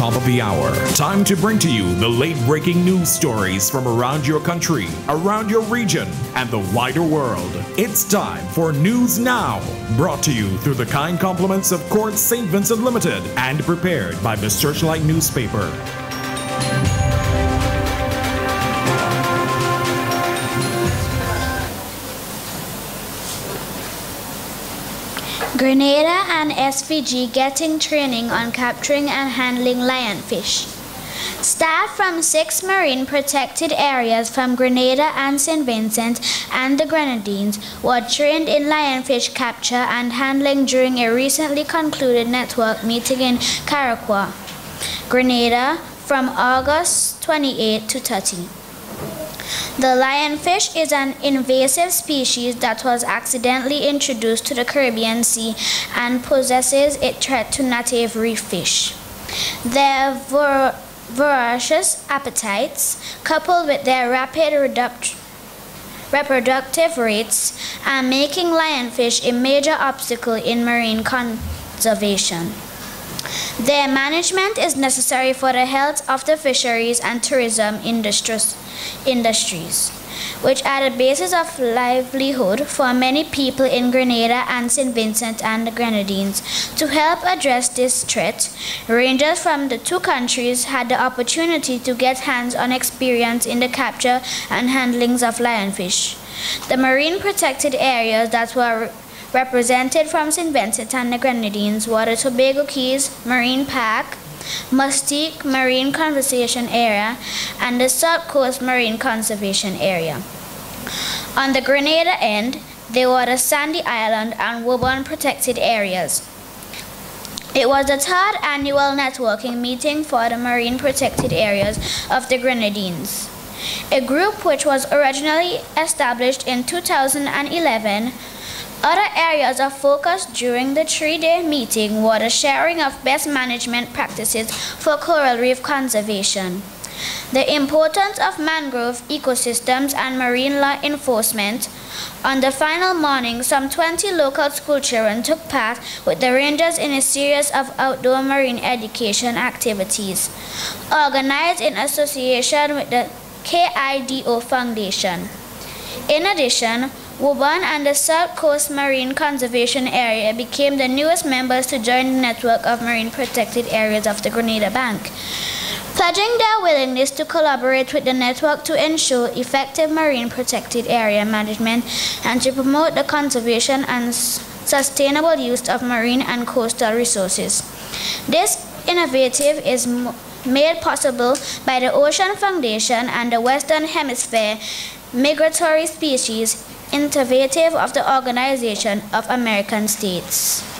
top of the hour. Time to bring to you the late-breaking news stories from around your country, around your region, and the wider world. It's time for News Now, brought to you through the kind compliments of Court St. Vincent Limited and prepared by the Searchlight newspaper. Grenada and SVG getting training on capturing and handling lionfish. Staff from 6 marine protected areas from Grenada and St. Vincent and the Grenadines were trained in lionfish capture and handling during a recently concluded network meeting in Bequia, Grenada from August 28 to 30. The lionfish is an invasive species that was accidentally introduced to the Caribbean Sea and possesses a threat to native reef fish. Their voracious appetites, coupled with their rapid reproductive rates, are making lionfish a major obstacle in marine conservation. Their management is necessary for the health of the fisheries and tourism industries, which are the basis of livelihood for many people in Grenada and St. Vincent and the Grenadines. To help address this threat, rangers from the two countries had the opportunity to get hands-on experience in the capture and handlings of lionfish. The marine protected areas that were represented from St. Vincent and the Grenadines were the Tobago Keys Marine Park, Mustique Marine Conservation Area, and the South Coast Marine Conservation Area. On the Grenada end, they were the Sandy Island and Woburn protected areas. It was the 3rd annual networking meeting for the marine protected areas of the Grenadines, a group which was originally established in 2011. Other areas of focus during the 3-day meeting were the sharing of best management practices for coral reef conservation, the importance of mangrove ecosystems, and marine law enforcement. On the final morning, some 20 local school children took part with the rangers in a series of outdoor marine education activities, organized in association with the KIDO Foundation. In addition, Woburn and the South Coast Marine Conservation Area became the newest members to join the network of marine protected areas of the Grenada Bank, pledging their willingness to collaborate with the network to ensure effective marine protected area management and to promote the conservation and sustainable use of marine and coastal resources. This initiative is made possible by the Ocean Foundation and the Western Hemisphere Migratory Species Initiative of the Organization of American States.